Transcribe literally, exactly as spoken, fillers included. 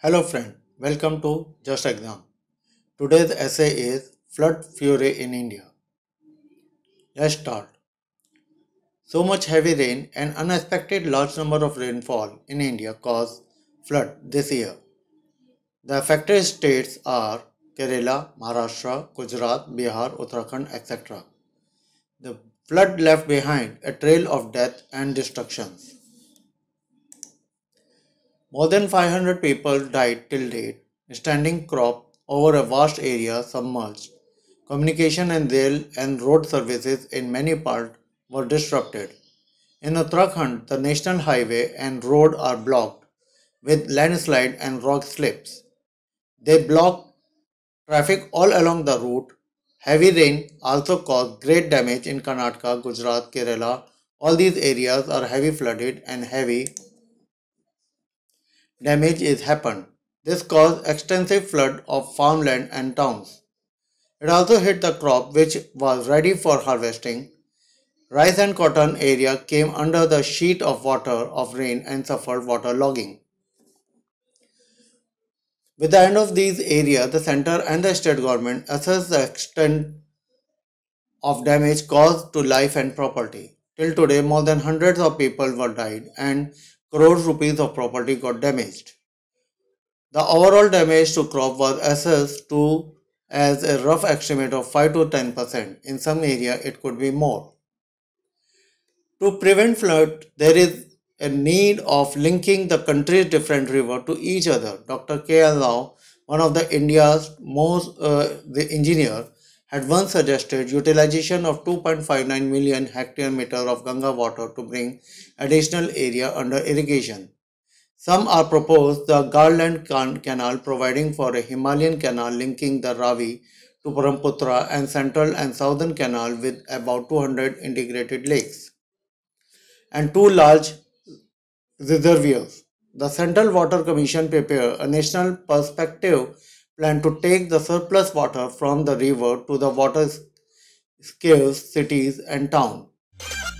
Hello friend, welcome to Just Exam. Today's essay is Flood Fury in India. Let's start. So much heavy rain and unexpected large number of rainfall in India caused flood this year. The affected states are Kerala, Maharashtra, Gujarat, Bihar, Uttarakhand, et cetera. The flood left behind a trail of death and destructions. More than five hundred people died till date, standing crop over a vast area submerged. Communication and rail and road services in many parts were disrupted. In Uttarakhand, the national highway and road are blocked with landslide and rock slips. They block traffic all along the route. Heavy rain also caused great damage in Karnataka, Gujarat, Kerala. All these areas are heavy flooded and heavy damage is happened. This caused extensive flood of farmland and towns. It also hit the crop which was ready for harvesting. Rice and cotton area came under the sheet of water of rain and suffered waterlogging. With the end of these areas, the center and the state government assessed the extent of damage caused to life and property. Till today, more than hundreds of people were died and crores rupees of property got damaged. The overall damage to crop was assessed to as a rough estimate of five to ten percent. In some area, it could be more. To prevent flood, there is a need of linking the country's different rivers to each other. Doctor K L Rao, one of the India's most uh, the engineer, had once suggested utilization of two point five nine million hectare meter of Ganga water to bring additional area under irrigation. Some are proposed the Garland Can- Canal providing for a Himalayan canal linking the Ravi to Brahmaputra and central and southern canal with about two hundred integrated lakes and two large reservoirs. The Central Water Commission prepared a national perspective plan to take the surplus water from the river to the water scarce cities and towns.